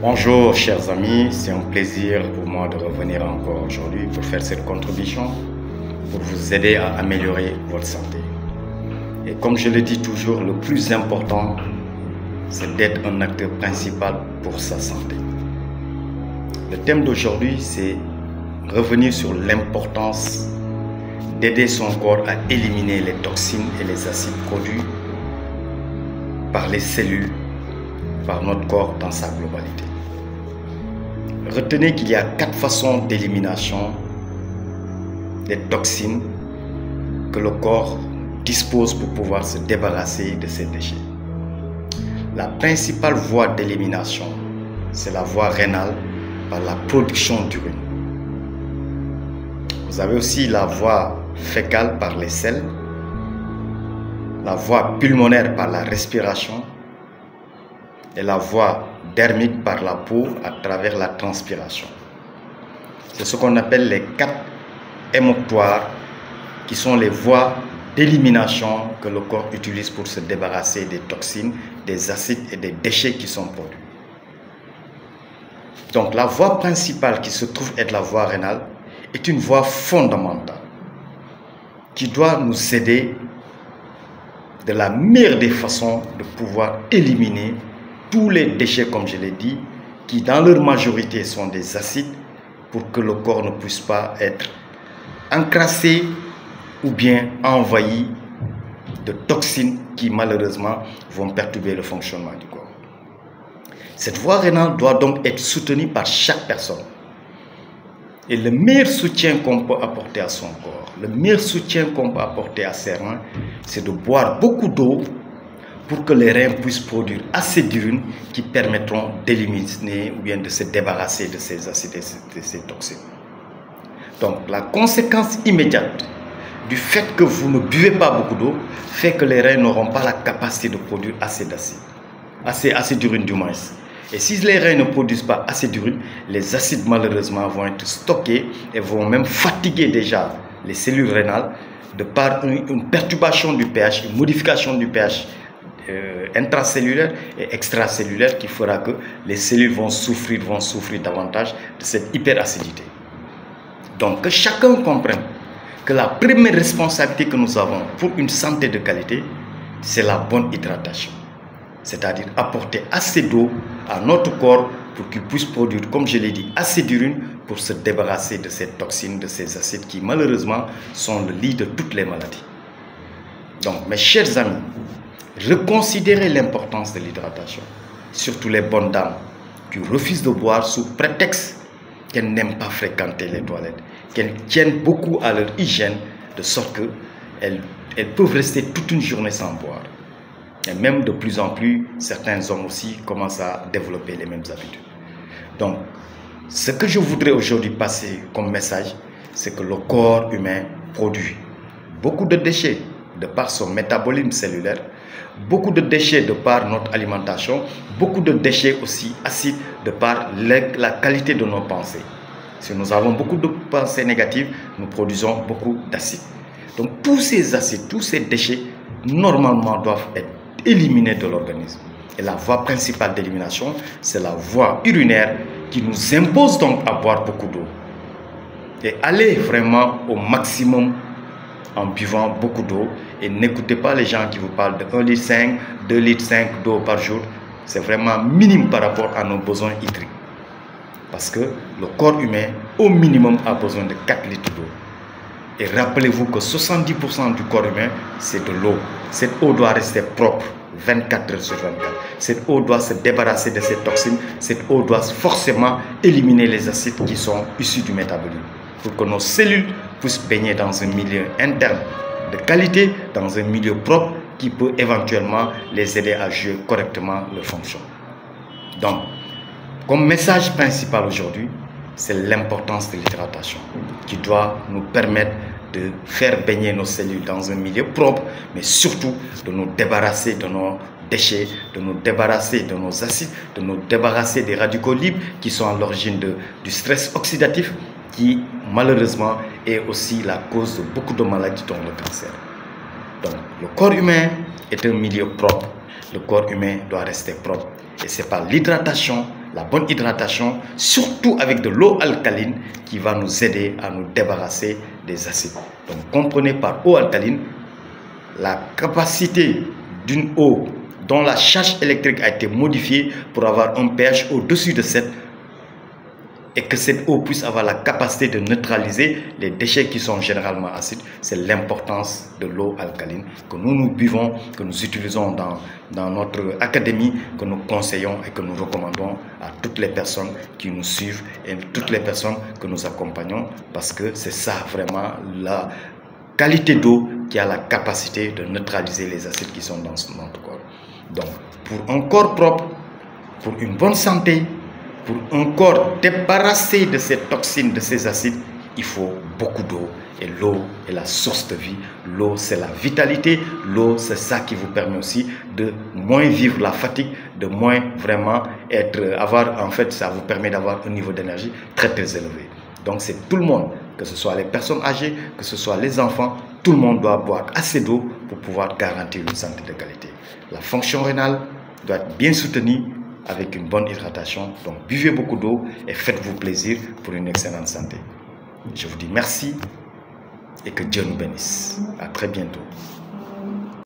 Bonjour chers amis, c'est un plaisir pour moi de revenir encore aujourd'hui pour faire cette contribution, pour vous aider à améliorer votre santé. Et comme je le dis toujours, le plus important, c'est d'être un acteur principal pour sa santé. Le thème d'aujourd'hui, c'est revenir sur l'importance d'aider son corps à éliminer les toxines et les acides produits par les cellules, par notre corps dans sa globalité. Retenez qu'il y a 4 façons d'élimination des toxines que le corps dispose pour pouvoir se débarrasser de ces déchets. La principale voie d'élimination, c'est la voie rénale par la production d'urine. Vous avez aussi la voie fécale par les selles, la voie pulmonaire par la respiration et la voie dermique par la peau à travers la transpiration. C'est ce qu'on appelle les 4 émoctoires qui sont les voies d'élimination que le corps utilise pour se débarrasser des toxines, des acides et des déchets qui sont produits. Donc la voie principale qui se trouve être la voie rénale est une voie fondamentale qui doit nous aider de la meilleure des façons de pouvoir éliminer tous les déchets, comme je l'ai dit, qui dans leur majorité sont des acides, pour que le corps ne puisse pas être encrassé ou bien envahi de toxines qui malheureusement vont perturber le fonctionnement du corps. Cette voie rénale doit donc être soutenue par chaque personne. Et le meilleur soutien qu'on peut apporter à son corps, le meilleur soutien qu'on peut apporter à ses reins, c'est de boire beaucoup d'eau pour que les reins puissent produire assez d'urine qui permettront d'éliminer ou bien de se débarrasser de ces acides et de ces toxines. Donc la conséquence immédiate du fait que vous ne buvez pas beaucoup d'eau fait que les reins n'auront pas la capacité de produire assez d'acide, assez d'urine du moins. Et si les reins ne produisent pas assez d'urine, les acides malheureusement vont être stockés et vont même fatiguer déjà les cellules rénales de par une perturbation du pH, une modification du pH intracellulaire et extracellulaire qui fera que les cellules vont souffrir davantage de cette hyperacidité. Donc que chacun comprenne que la première responsabilité que nous avons pour une santé de qualité, c'est la bonne hydratation. C'est-à-dire apporter assez d'eau à notre corps pour qu'il puisse produire, comme je l'ai dit, assez d'urine pour se débarrasser de ces toxines, de ces acides qui malheureusement sont le lit de toutes les maladies. Donc mes chers amis, reconsidérez l'importance de l'hydratation, surtout les bonnes dames qui refusent de boire sous prétexte qu'elles n'aiment pas fréquenter les toilettes, qu'elles tiennent beaucoup à leur hygiène, de sorte qu'elles peuvent rester toute une journée sans boire. Et même de plus en plus, certains hommes aussi commencent à développer les mêmes habitudes. Donc, ce que je voudrais aujourd'hui passer comme message, c'est que le corps humain produit beaucoup de déchets de par son métabolisme cellulaire, beaucoup de déchets de par notre alimentation, beaucoup de déchets aussi acides de par la qualité de nos pensées. Si nous avons beaucoup de pensées négatives, nous produisons beaucoup d'acides. Donc tous ces acides, tous ces déchets, normalement doivent être éliminés de l'organisme. Et la voie principale d'élimination, c'est la voie urinaire qui nous impose donc à boire beaucoup d'eau. Et allez vraiment au maximum en buvant beaucoup d'eau et n'écoutez pas les gens qui vous parlent de 1,5 litre, 2,5 litres d'eau par jour. C'est vraiment minime par rapport à nos besoins hydriques. Parce que le corps humain, au minimum, a besoin de 4 litres d'eau. Et rappelez-vous que 70% du corps humain, c'est de l'eau. Cette eau doit rester propre 24 heures sur 24. Cette eau doit se débarrasser de ces toxines. Cette eau doit forcément éliminer les acides qui sont issus du métabolisme, pour que nos cellules puissent baigner dans un milieu interne de qualité, dans un milieu propre qui peut éventuellement les aider à jouer correctement leur fonction. Donc, comme message principal aujourd'hui, c'est l'importance de l'hydratation qui doit nous permettre de faire baigner nos cellules dans un milieu propre, mais surtout de nous débarrasser de nos déchets, de nous débarrasser de nos acides, de nous débarrasser des radicaux libres qui sont à l'origine du stress oxydatif qui malheureusement est aussi la cause de beaucoup de maladies dont le cancer. Donc le corps humain est un milieu propre, le corps humain doit rester propre et c'est par l'hydratation la bonne hydratation, surtout avec de l'eau alcaline qui va nous aider à nous débarrasser des acides. Donc comprenez par eau alcaline la capacité d'une eau dont la charge électrique a été modifiée pour avoir un pH au-dessus de 7 et que cette eau puisse avoir la capacité de neutraliser les déchets qui sont généralement acides. C'est l'importance de l'eau alcaline que nous buvons, que nous utilisons dans notre académie, que nous conseillons et que nous recommandons à toutes les personnes qui nous suivent et toutes les personnes que nous accompagnons, parce que c'est ça vraiment la qualité d'eau qui a la capacité de neutraliser les acides qui sont dans notre corps. Donc, pour un corps propre, pour une bonne santé, pour un corps débarrassé de ces toxines, de ces acides, il faut beaucoup d'eau. Et l'eau est la source de vie. L'eau, c'est la vitalité. L'eau, c'est ça qui vous permet aussi de moins vivre la fatigue, de moins vraiment en fait, ça vous permet d'avoir un niveau d'énergie très très élevé. Donc c'est tout le monde, que ce soit les personnes âgées, que ce soit les enfants, tout le monde doit boire assez d'eau pour pouvoir garantir une santé de qualité. La fonction rénale doit être bien soutenue avec une bonne hydratation. Donc buvez beaucoup d'eau et faites-vous plaisir pour une excellente santé. Je vous dis merci et que Dieu nous bénisse. À très bientôt.